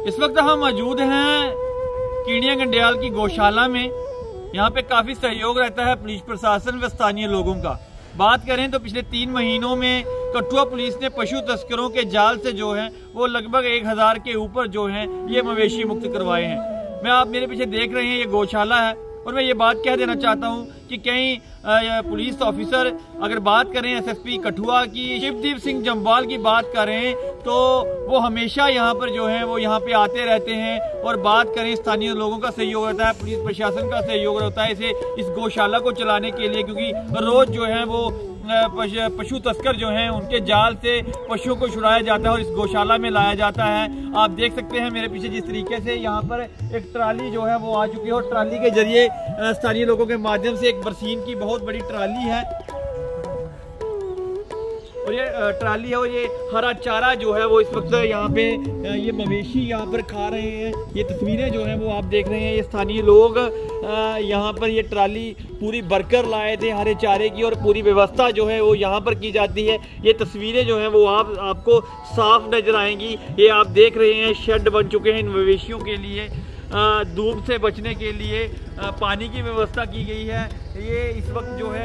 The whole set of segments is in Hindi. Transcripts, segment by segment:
इस वक्त हम मौजूद हैं कीड़िया गंडियाल की गौशाला में। यहाँ पे काफी सहयोग रहता है पुलिस प्रशासन व स्थानीय लोगों का। बात करें तो पिछले 3 महीनों में कठुआ पुलिस ने पशु तस्करों के जाल से जो है वो लगभग 1000 के ऊपर जो है ये मवेशी मुक्त करवाए हैं। आप मेरे पीछे देख रहे हैं ये गौशाला है और मैं ये बात कह देना चाहता हूँ कि कई पुलिस ऑफिसर अगर बात करें एसएसपी कठुआ की, शिवदीप सिंह जम्वाल की बात करें तो वो हमेशा यहाँ पर जो है वो यहाँ पे आते रहते हैं। और बात करें स्थानीय लोगों का सहयोग रहता है, पुलिस प्रशासन का सहयोग रहता है इस गौशाला को चलाने के लिए, क्योंकि रोज जो है वो पशु तस्कर जो हैं उनके जाल से पशुओं को छुड़ाया जाता है और इस गौशाला में लाया जाता है। आप देख सकते हैं मेरे पीछे जिस तरीके से यहाँ पर एक ट्राली जो है वो आ चुकी है और ट्राली के जरिए स्थानीय लोगों के माध्यम से एक बरसीन की बहुत बड़ी ट्राली है और ये ट्राली है और ये हरा चारा जो है वो इस वक्त यहाँ पे ये मवेशी यहाँ पर खा रहे हैं। ये तस्वीरें जो हैं वो आप देख रहे हैं, ये स्थानीय लोग यहाँ पर ये ट्राली पूरी भरकर लाए थे हरे चारे की और पूरी व्यवस्था जो है वो यहाँ पर की जाती है। ये तस्वीरें जो हैं वो आपको साफ नजर आएंगी। ये आप देख रहे हैं शेड बन चुके हैं इन मवेशियों के लिए, धूप से बचने के लिए पानी की व्यवस्था की गई है। ये इस वक्त जो है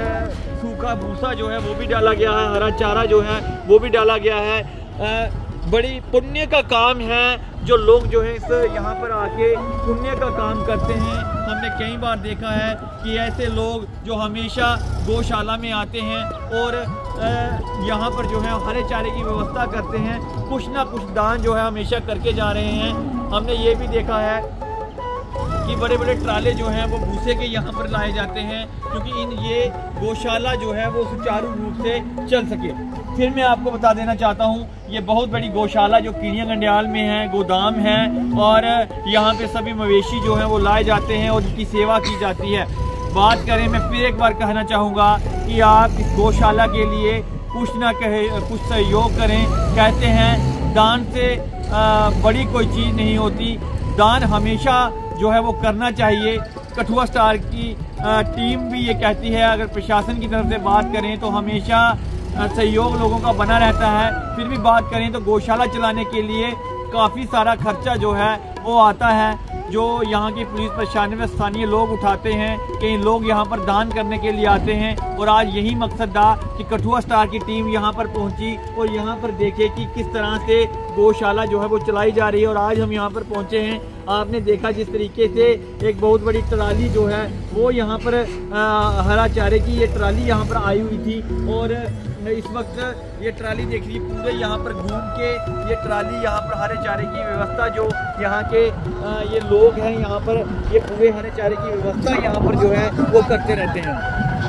सूखा भूसा जो है वो भी डाला गया है, हरा चारा जो है वो भी डाला गया है। बड़ी पुण्य का काम है जो लोग जो है इस यहाँ पर आके पुण्य का काम करते हैं। हमने कई बार देखा है कि ऐसे लोग जो हमेशा गौशाला में आते हैं और यहाँ पर जो है हरे चारे की व्यवस्था करते हैं, कुछ ना कुछ दान जो है हमेशा करके जा रहे हैं। हमने ये भी देखा है कि बड़े बड़े ट्राले जो हैं वो भूसे के यहाँ पर लाए जाते हैं क्योंकि ये गौशाला जो है वो सुचारू रूप से चल सके। फिर मैं आपको बता देना चाहता हूँ ये बहुत बड़ी गौशाला जो कीड़िया गंडियाल में है, गोदाम है और यहाँ पे सभी मवेशी जो हैं वो लाए जाते हैं और उनकी सेवा की जाती है। बात करें, मैं फिर एक बार कहना चाहूँगा कि आप इस गौशाला के लिए कुछ सहयोग करें। कहते हैं दान से बड़ी कोई चीज़ नहीं होती, दान हमेशा जो है वो करना चाहिए। कठुआ स्टार की टीम भी ये कहती है, अगर प्रशासन की तरफ से बात करें तो हमेशा सहयोग लोगों का बना रहता है। फिर भी बात करें तो गौशाला चलाने के लिए काफ़ी सारा खर्चा जो है वो आता है, जो यहाँ की पुलिस प्रशासन में स्थानीय लोग उठाते हैं। कई लोग यहाँ पर दान करने के लिए आते हैं और आज यही मकसद था कि कठुआ स्टार की टीम यहाँ पर पहुँची और यहाँ पर देखे कि किस तरह से गौशाला जो है वो चलाई जा रही है। और आज हम यहाँ पर पहुँचे हैं, आपने देखा जिस तरीके से एक बहुत बड़ी ट्राली जो है वो यहाँ पर हरा चारे की ये ट्राली यहाँ पर आई हुई थी और इस वक्त ये ट्राली देख रही पूरे यहाँ पर घूम के ये ट्राली यहाँ पर हरे चारे की व्यवस्था जो यहाँ के ये लोग हैं यहाँ पर ये पूरे हरे चारे की व्यवस्था यहाँ पर जो है वो करते रहते हैं।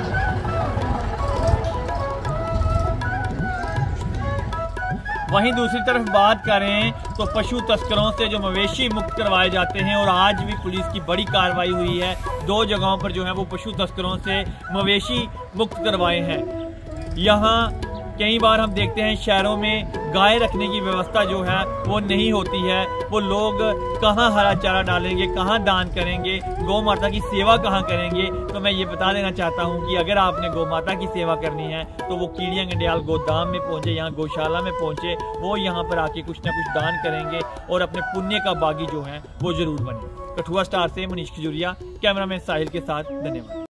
वहीं दूसरी तरफ बात करें तो पशु तस्करों से जो मवेशी मुक्त करवाए जाते हैं और आज भी पुलिस की बड़ी कार्रवाई हुई है, 2 जगहों पर जो है वो पशु तस्करों से मवेशी मुक्त करवाए हैं। यहाँ कई बार हम देखते हैं शहरों में गाय रखने की व्यवस्था जो है वो नहीं होती है, वो लोग कहाँ हरा चारा डालेंगे, कहाँ दान करेंगे, गौ माता की सेवा कहाँ करेंगे। तो मैं ये बता देना चाहता हूँ कि अगर आपने गौ माता की सेवा करनी है तो वो कीड़िया गंडियाल गोदाम में पहुँचे, यहाँ गौशाला में पहुँचे, वो यहाँ पर आके कुछ ना कुछ दान करेंगे और अपने पुण्य का बागी जो है वो जरूर बने। कठुआ स्टार से मनीष खजूरिया, कैमरामैन साहिल के साथ, धन्यवाद।